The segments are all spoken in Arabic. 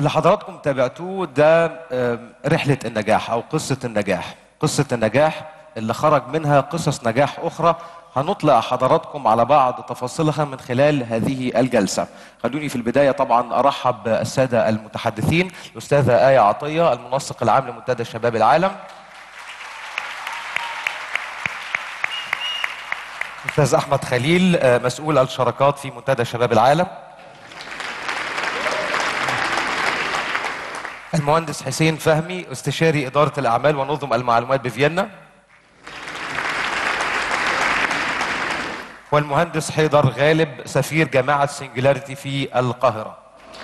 اللي حضراتكم تابعتوه ده رحلة النجاح أو قصة النجاح. قصة النجاح اللي خرج منها قصص نجاح أخرى هنطلع حضراتكم على بعض تفاصيلها من خلال هذه الجلسة. خلوني في البداية طبعا أرحب بالسادة المتحدثين، الأستاذة آية عطية المنسق العام لمنتدى شباب العالم، أستاذ أحمد خليل مسؤول الشراكات في منتدى شباب العالم، المهندس حسين فهمي استشاري إدارة الأعمال ونظم المعلومات بفيينا، والمهندس حيدر غالب سفير جامعة سنجلاريتي في القاهرة.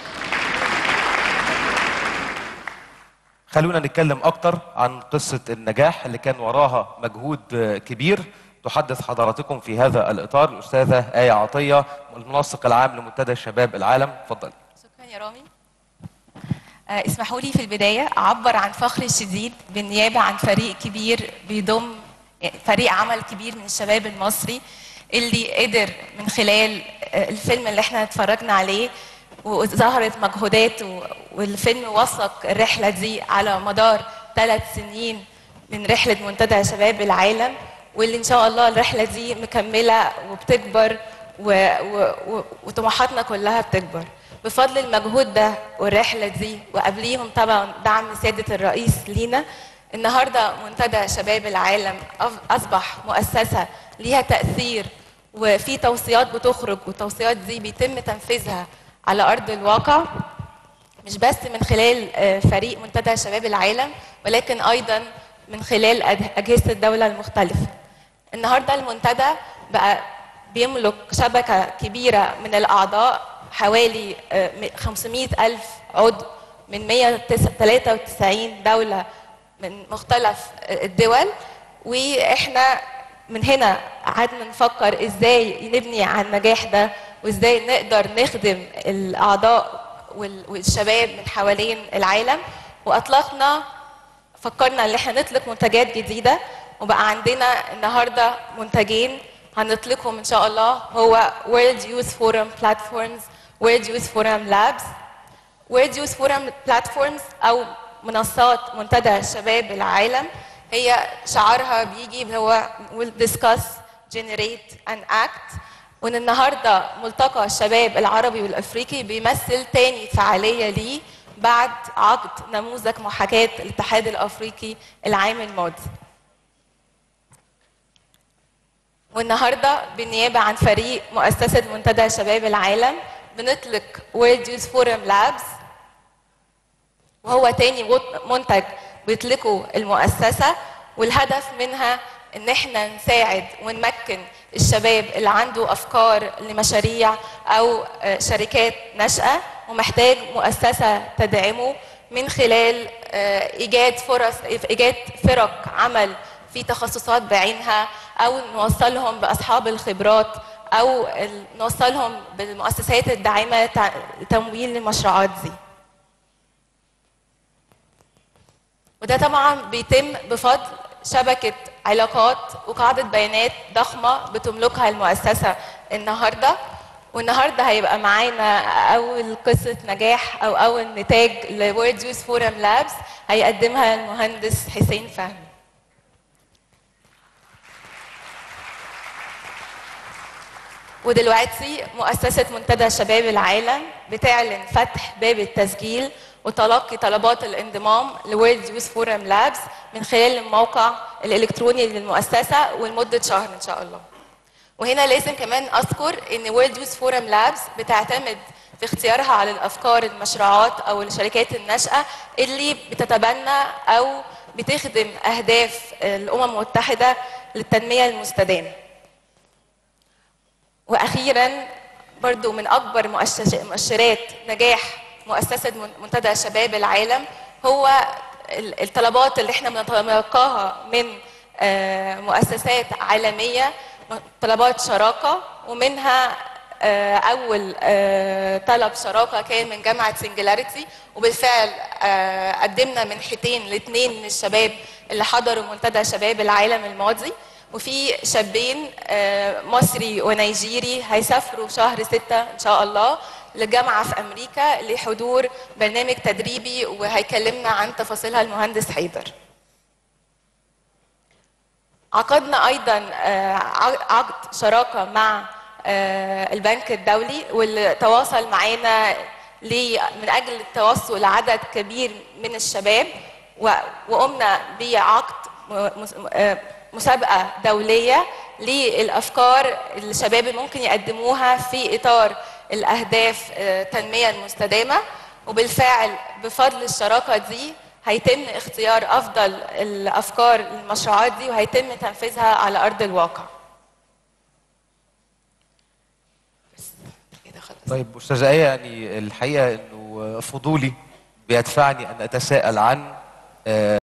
خلونا نتكلم أكتر عن قصة النجاح اللي كان وراها مجهود كبير. تحدث حضراتكم في هذا الإطار الأستاذة آية عطية المنسق العام لمنتدى شباب العالم. اتفضلي. شكرا يا رامي. اسمحوا لي في البداية أعبر عن فخري الشديد بالنيابة عن فريق كبير بيضم فريق عمل كبير من الشباب المصري اللي قدر من خلال الفيلم اللي احنا اتفرجنا عليه وظهرت مجهوداته، والفيلم وثق الرحلة دي على مدار 3 سنين من رحلة منتدى شباب العالم، واللي إن شاء الله الرحلة دي مكملة وبتكبر وطموحاتنا كلها بتكبر بفضل المجهود ده والرحلة دي، وقبليهم طبعا دعم سيادة الرئيس لينا. النهاردة منتدى شباب العالم أصبح مؤسسة ليها تأثير، وفي توصيات بتخرج والتوصيات دي بيتم تنفيذها على أرض الواقع، مش بس من خلال فريق منتدى شباب العالم ولكن أيضا من خلال أجهزة الدولة المختلفة. النهاردة المنتدى بقى بيملك شبكة كبيرة من الأعضاء، حوالي 500,000 عضو من 193 دولة من مختلف الدول. وإحنا من هنا قعدنا نفكر إزاي نبني على النجاح ده، وإزاي نقدر نخدم الأعضاء والشباب من حوالين العالم، وأطلقنا فكرنا إن إحنا نطلق منتجات جديدة، وبقى عندنا النهاردة منتجين هنطلقهم إن شاء الله، هو World Youth Forum Platforms World Youth Forum Labs. World Youth Forum Platforms أو منصات منتدى شباب العالم هي شعارها بيجي هو We'll Discuss, Generate and Act. وإن النهاردة ملتقى الشباب العربي والأفريقي بيمثل تاني فعالية ليه بعد عقد نموذج محاكاة الاتحاد الأفريقي العام الماضي. والنهاردة بالنيابة عن فريق مؤسسة منتدى شباب العالم بنطلق World Youth Forum Labs، وهو تاني منتج بيطلقه المؤسسة، والهدف منها ان احنا نساعد ونمكن الشباب اللي عنده افكار لمشاريع او شركات ناشئة ومحتاج مؤسسة تدعمه من خلال ايجاد فرق عمل في تخصصات بعينها، او نوصلهم باصحاب الخبرات، او نوصلهم بالمؤسسات الداعمه لتمويل المشروعات دي. وده طبعا بيتم بفضل شبكه علاقات وقاعده بيانات ضخمه بتملكها المؤسسه النهارده. والنهارده هيبقى معانا اول قصه نجاح او اول نتاج لورد يوث فورم لابس هيقدمها المهندس حسين فهمي. ودلوقتي مؤسسة منتدى شباب العالم بتعلن فتح باب التسجيل وتلقي طلبات الانضمام لورد يوث فورم لابس من خلال الموقع الإلكتروني للمؤسسة ولمدة شهر إن شاء الله. وهنا لازم كمان أذكر إن وورد يوث فورم لابس بتعتمد في اختيارها على الأفكار المشروعات أو الشركات الناشئة اللي بتتبنى أو بتخدم أهداف الأمم المتحدة للتنمية المستدامة. وأخيراً برضو من أكبر مؤشرات نجاح مؤسسة منتدى شباب العالم هو الطلبات اللي احنا بنتلقاها من مؤسسات عالمية، طلبات شراكة، ومنها أول طلب شراكة كان من جامعة سنجلاريتي، وبالفعل قدمنا منحتين ل2 من الشباب اللي حضروا منتدى شباب العالم الماضي، وفي شابين مصري ونيجيري هيسافروا شهر 6 إن شاء الله لجامعة في أمريكا لحضور برنامج تدريبي، وهيكلمنا عن تفاصيلها المهندس حيدر. عقدنا أيضا عقد شراكة مع البنك الدولي، واللي تواصل معانا من أجل التوصل لعدد كبير من الشباب، وقمنا بعقد مسابقة دولية للأفكار الشباب ممكن يقدموها في إطار الأهداف التنمية المستدامة. وبالفعل بفضل الشراكة دي هيتم اختيار أفضل الأفكار للمشروعات دي، وهيتم تنفيذها على أرض الواقع. طيب أستاذة آية، يعني الحقيقة إنه فضولي بيدفعني أن أتساءل عن